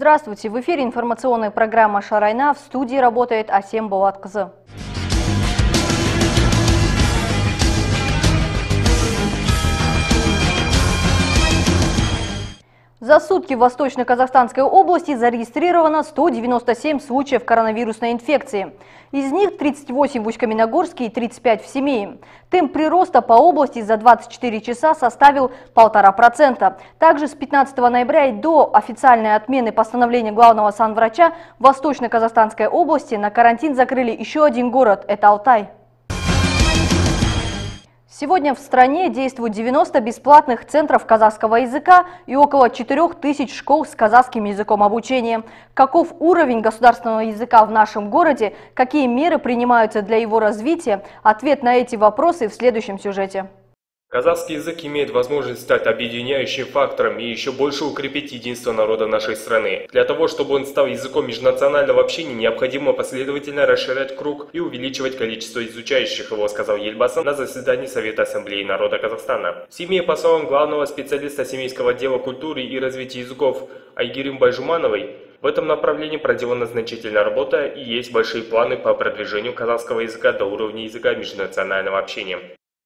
Здравствуйте! В эфире информационная программа «Шарайна». В студии работает Асем Булаткызы. За сутки в Восточно-Казахстанской области зарегистрировано 197 случаев коронавирусной инфекции. Из них 38 в Усть-Каменогорске и 35 в Семее. Темп прироста по области за 24 часа составил 1,5%. Также с 15 ноября и до официальной отмены постановления главного санврача в Восточно-Казахстанской области на карантин закрыли еще один город – это Алтай. Сегодня в стране действуют 90 бесплатных центров казахского языка и около 4000 школ с казахским языком обучения. Каков уровень государственного языка в нашем городе, какие меры принимаются для его развития? Ответ на эти вопросы в следующем сюжете. Казахский язык имеет возможность стать объединяющим фактором и еще больше укрепить единство народа нашей страны. Для того, чтобы он стал языком межнационального общения, необходимо последовательно расширять круг и увеличивать количество изучающих его, сказал Елбасы на заседании Совета Ассамблеи народа Казахстана. В Семее, по словам главного специалиста семейского отдела культуры и развития языков Айгерим Байжумановой, в этом направлении проделана значительная работа и есть большие планы по продвижению казахского языка до уровня языка межнационального общения.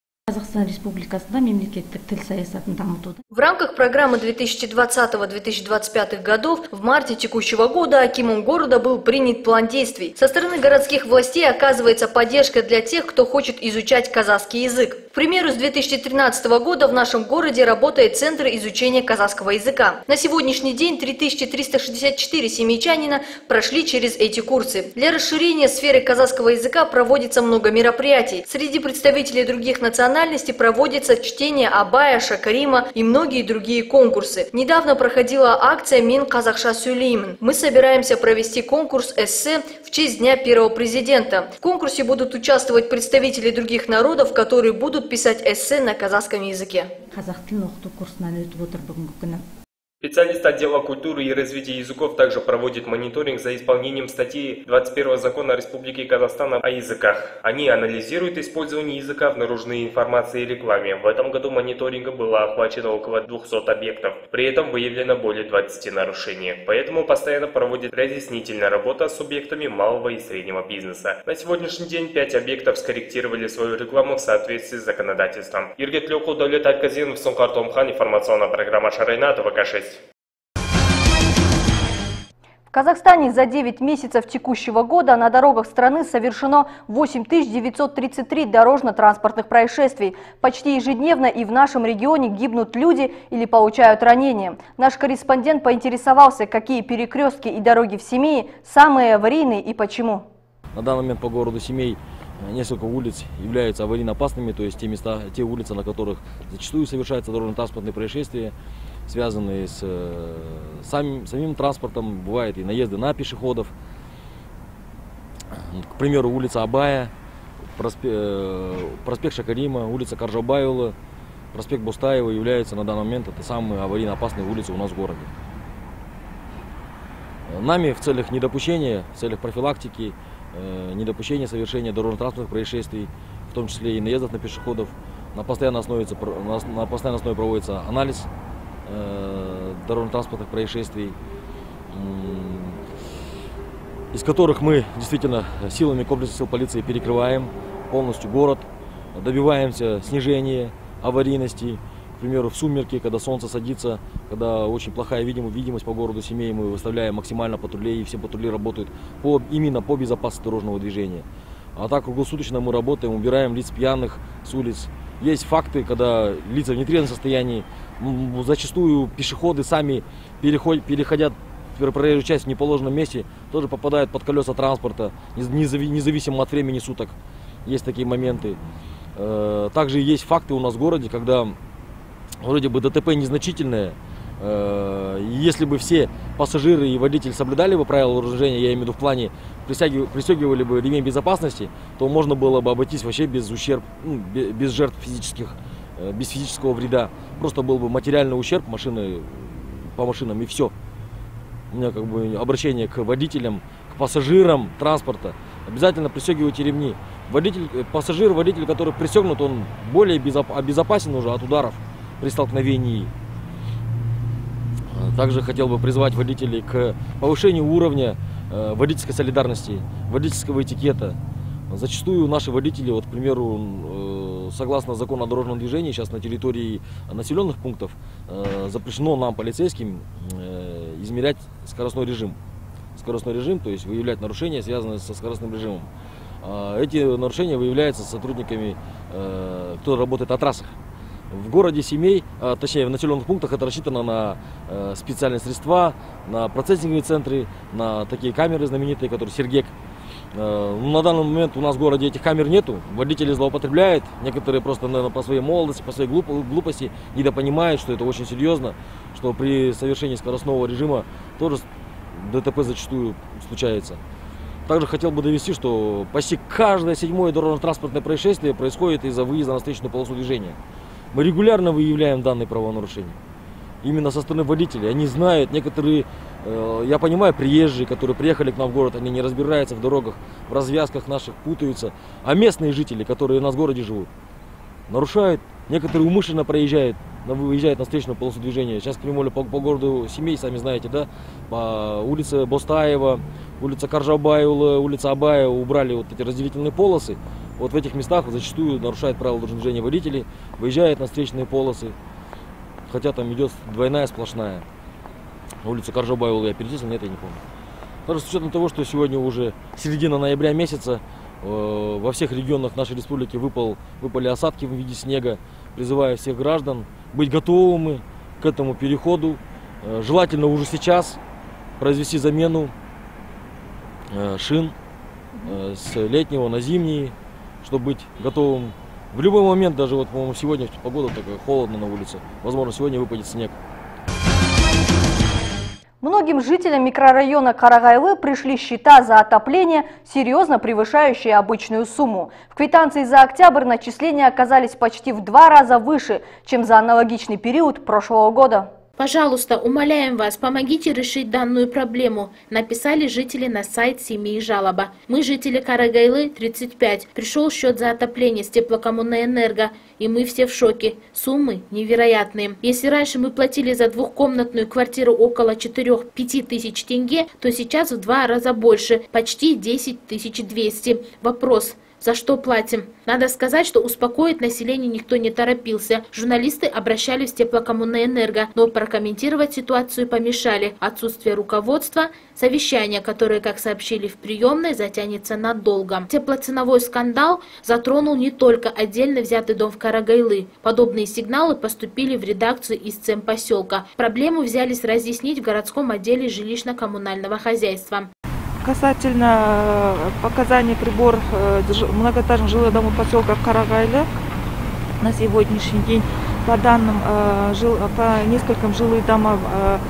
В рамках программы 2020-2025 годов в марте текущего года акимом города был принят план действий. Со стороны городских властей оказывается поддержка для тех, кто хочет изучать казахский язык. К примеру, с 2013 года в нашем городе работает Центр изучения казахского языка. На сегодняшний день 3364 семейчанина прошли через эти курсы. Для расширения сферы казахского языка проводится много мероприятий. Среди представителей других национальностей проводится чтение Абая, Шакарима и многие другие конкурсы. Недавно проходила акция «Мен казахша сөйлеймін». Мы собираемся провести конкурс эссе в честь Дня первого президента. В конкурсе будут участвовать представители других народов, которые будут писать эссе на казахском языке. Специалист отдела культуры и развития языков также проводит мониторинг за исполнением статьи 21 Закона Республики Казахстан о языках. Они анализируют использование языка в наружной информации и рекламе. В этом году мониторингом было охвачено около 200 объектов. При этом выявлено более 20 нарушений. Поэтому постоянно проводит разъяснительная работа с субъектами малого и среднего бизнеса. На сегодняшний день 5 объектов скорректировали свою рекламу в соответствии с законодательством. Иргетлёку Давлет Аль-Казинов, Сункар Томхан, информационная программа «Шарайна», ТВК-6. В Казахстане за 9 месяцев текущего года на дорогах страны совершено 8933 дорожно-транспортных происшествий. Почти ежедневно и в нашем регионе гибнут люди или получают ранения. Наш корреспондент поинтересовался, какие перекрестки и дороги в Семее самые аварийные и почему. На данный момент по городу Семей несколько улиц являются аварийно опасными, то есть те улицы, на которых зачастую совершаются дорожно-транспортные происшествия, связанные с самим транспортом, бывают и наезды на пешеходов. К примеру, улица Абая, проспект Шакарима, улица Каржабайула, проспект Бустаева являются на данный момент это самые аварийно опасные улицы у нас в городе. Нами в целях недопущения, в целях профилактики, недопущения совершения дорожно-транспортных происшествий, в том числе и наездов на пешеходов, на постоянной основе проводится анализ дорожно-транспортных происшествий, из которых мы действительно силами комплекса сил полиции перекрываем полностью город, добиваемся снижения аварийности. К примеру, в сумерки, когда солнце садится, когда очень плохая видимость по городу Семей, мы выставляем максимально патрулей, и все патрули работают именно по безопасности дорожного движения. А так круглосуточно мы работаем, убираем лиц пьяных с улиц. Есть факты, когда лица в нетрезвом состоянии, зачастую пешеходы сами переходят проезжую часть в неположенном месте, тоже попадают под колеса транспорта, независимо от времени суток. Есть такие моменты. Также есть факты у нас в городе, когда вроде бы ДТП незначительное. Если бы все пассажиры и водитель соблюдали бы правила вооружения, я имею в виду в плане пристегивали бы ремень безопасности, то можно было бы обойтись вообще без жертв физических, без физического вреда. Просто был бы материальный ущерб по машинам и все. У меня обращение к водителям, к пассажирам транспорта. Обязательно пристегивайте ремни. Водитель, который пристегнут, он более обезопасен уже от ударов при столкновении. Также хотел бы призвать водителей к повышению уровня водительской солидарности, водительского этикета. Зачастую наши водители, вот, к примеру, согласно закону о дорожном движении, сейчас на территории населенных пунктов запрещено нам, полицейским, измерять скоростной режим. Скоростной режим, то есть выявлять нарушения, связанные со скоростным режимом. Эти нарушения выявляются сотрудниками, кто работает на трассах. В городе Семей, точнее в населенных пунктах, это рассчитано на специальные средства, на процессинговые центры, на такие камеры знаменитые, которые Сергек. На данный момент у нас в городе этих камер нету, водители злоупотребляют, некоторые просто, наверное, по своей молодости, по своей глупости недопонимают, что это очень серьезно, что при совершении скоростного режима тоже ДТП зачастую случается. Также хотел бы довести, что почти каждое 7-е дорожно-транспортное происшествие происходит из-за выезда на встречную полосу движения. Мы регулярно выявляем данные правонарушения. Именно со стороны водителей. Они знают, некоторые, я понимаю, приезжие, которые приехали к нам в город, они не разбираются в дорогах, в развязках наших, путаются. А местные жители, которые у нас в городе живут, нарушают. Некоторые умышленно выезжают на встречную полосу движения. Сейчас, к примеру, по городу Семей, сами знаете, да, по улице Бостаева, улица Каржабайула, улица Абаева убрали вот эти разделительные полосы. Вот в этих местах зачастую нарушают правила дорожного движения водители, выезжают на встречные полосы, хотя там идет двойная сплошная. Улицу Каржабайула я перечислил, нет, я не помню. Даже с учетом того, что сегодня уже середина ноября месяца, во всех регионах нашей республики выпали осадки в виде снега. Призываю всех граждан быть готовыми к этому переходу. Желательно уже сейчас произвести замену шин с летнего на зимний, чтобы быть готовым в любой момент. Даже вот, по-моему, сегодня погода такая, холодно на улице. Возможно, сегодня выпадет снег. Многим жителям микрорайона Карагайлы пришли счета за отопление, серьезно превышающие обычную сумму. В квитанции за октябрь начисления оказались почти в 2 раза выше, чем за аналогичный период прошлого года. Пожалуйста, умоляем вас, помогите решить данную проблему, написали жители на сайт «Семьи и жалоба». Мы, жители Карагайлы, 35. Пришел счет за отопление с теплокоммунэнерго, и мы все в шоке. Суммы невероятные. Если раньше мы платили за двухкомнатную квартиру около 4-5 тысяч тенге, то сейчас в 2 раза больше, почти 10 200. Вопрос: за что платим? Надо сказать, что успокоить население никто не торопился. Журналисты обращались в теплокоммунэнерго, но прокомментировать ситуацию помешали. Отсутствие руководства, совещание, которое, как сообщили в приемной, затянется надолго. Теплоценовой скандал затронул не только отдельно взятый дом в Карагайлы. Подобные сигналы поступили в редакцию из цемпоселка. Проблему взялись разъяснить в городском отделе жилищно-коммунального хозяйства. Касательно показаний приборов многоэтажных жилых домов поселка Карагайлы, на сегодняшний день по данным по нескольким жилых домам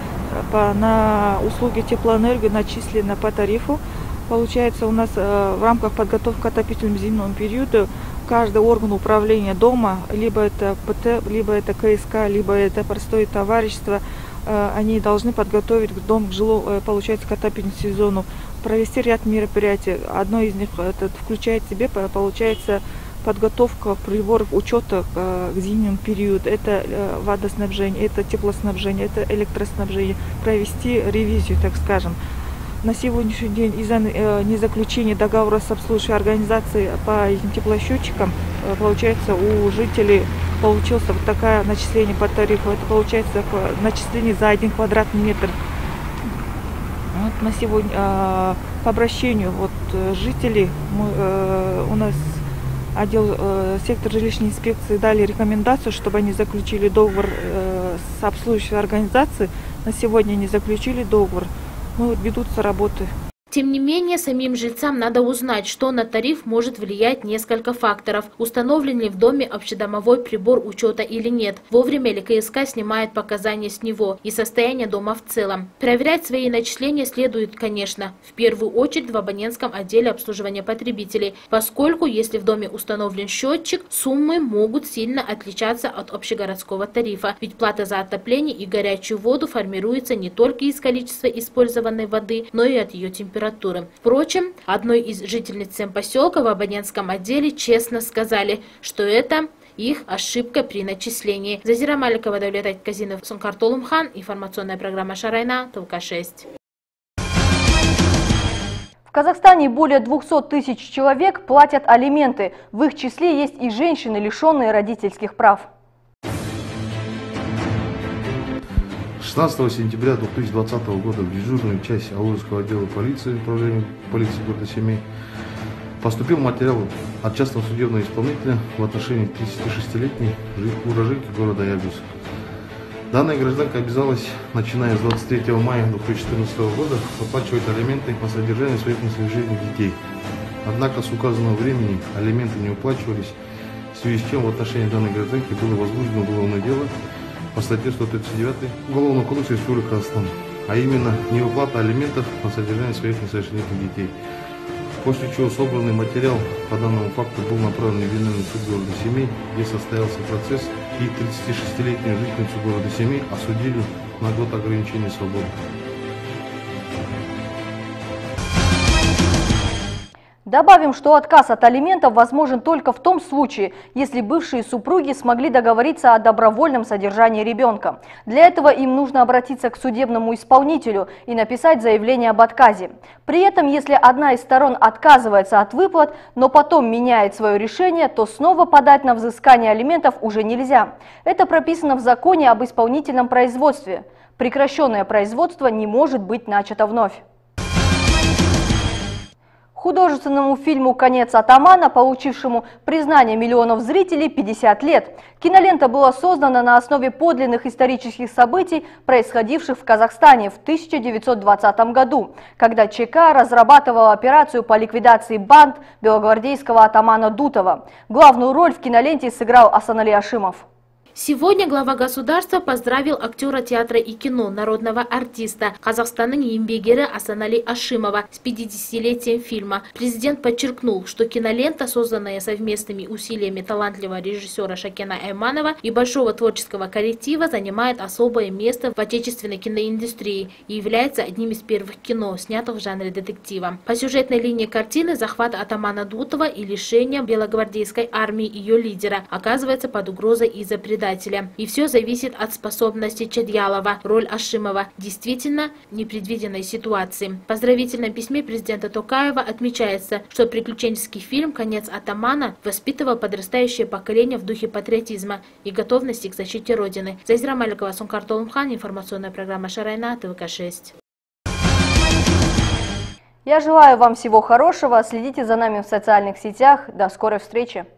на услуги теплоэнергии начислено по тарифу. Получается, у нас в рамках подготовки к отопительному зимнему периоду каждый орган управления дома, либо это ПТ, либо это КСК, либо это простое товарищество, они должны подготовить дом к жилому, получается, к отопительному сезону, провести ряд мероприятий. Одно из них это включает в себе, получается, подготовка приборов учета к зимнему периоду. Это водоснабжение, это теплоснабжение, это электроснабжение. Провести ревизию, так скажем. На сегодняшний день из-за незаключения договора с обслуживающей организацией по этим теплосчетчикам, получается, у жителей получилось вот такое начисление по тарифу. Это получается начисление за 1 квадратный метр. Вот на сегодня по обращению вот жителей у нас отдел сектор жилищной инспекции дали рекомендацию, чтобы они заключили договор с обслуживающей организацией. На сегодня они заключили договор. Ну, ведутся работы. Тем не менее, самим жильцам надо узнать, что на тариф может влиять несколько факторов. Установлен ли в доме общедомовой прибор учета или нет. Вовремя ли КСК снимает показания с него и состояние дома в целом. Проверять свои начисления следует, конечно, в первую очередь в абонентском отделе обслуживания потребителей, поскольку если в доме установлен счетчик, суммы могут сильно отличаться от общегородского тарифа. Ведь плата за отопление и горячую воду формируется не только из количества использованной воды, но и от ее температуры. Впрочем, одной из жительниц цемпоселка в абонентском отделе честно сказали, что это их ошибка при начислении. Зазира Маликова, Давлет Айтказинов, Сумкартолумхан. Информационная программа Шарайна, ТВК-6. В Казахстане более 200 тысяч человек платят алименты. В их числе есть и женщины, лишенные родительских прав. 16 сентября 2020 года в дежурную часть Алужского отдела полиции, управления полиции города Семей, поступил материал от частного судебного исполнителя в отношении 36-летней уроженки города Ябюс. Данная гражданка обязалась, начиная с 23 мая 2014 года, выплачивать алименты на содержание своих несовершеннолетних детей. Однако с указанного времени алименты не уплачивались, в связи с чем в отношении данной гражданки было возбуждено уголовное дело по статье 139 Уголовного кодекса Республики Казахстан, а именно невыплата алиментов на содержание своих несовершеннолетних детей. После чего собранный материал по данному факту был направлен в Виновный суд города Семей, где состоялся процесс, и 36-летнюю жительницу города Семей осудили на год ограничения свободы. Добавим, что отказ от алиментов возможен только в том случае, если бывшие супруги смогли договориться о добровольном содержании ребенка. Для этого им нужно обратиться к судебному исполнителю и написать заявление об отказе. При этом, если одна из сторон отказывается от выплат, но потом меняет свое решение, то снова подать на взыскание алиментов уже нельзя. Это прописано в законе об исполнительном производстве. Прекращенное производство не может быть начато вновь. Художественному фильму «Конец атамана», получившему признание миллионов зрителей, 50 лет. Кинолента была создана на основе подлинных исторических событий, происходивших в Казахстане в 1920 году, когда ЧК разрабатывала операцию по ликвидации банд белогвардейского атамана Дутова. Главную роль в киноленте сыграл Асанали Ашимов. Сегодня глава государства поздравил актера театра и кино, народного артиста Казахстанның еңбек Асанали Ашимова с 50-летием фильма. Президент подчеркнул, что кинолента, созданная совместными усилиями талантливого режиссера Шакена Айманова и большого творческого коллектива, занимает особое место в отечественной киноиндустрии и является одним из первых кино, снятых в жанре детектива. По сюжетной линии картины захват атамана Дутова и лишение белогвардейской армии ее лидера оказывается под угрозой из-за предательства. И все зависит от способности Чадьялова, роль Ашимова, действительно непредвиденной ситуации. В поздравительном письме президента Токаева отмечается, что приключенческий фильм «Конец атамана» воспитывал подрастающее поколение в духе патриотизма и готовности к защите Родины. Зазира Маликова, Сумкартолумхан, информационная программа Шарайна, ТВК-6. Я желаю вам всего хорошего, следите за нами в социальных сетях. До скорой встречи!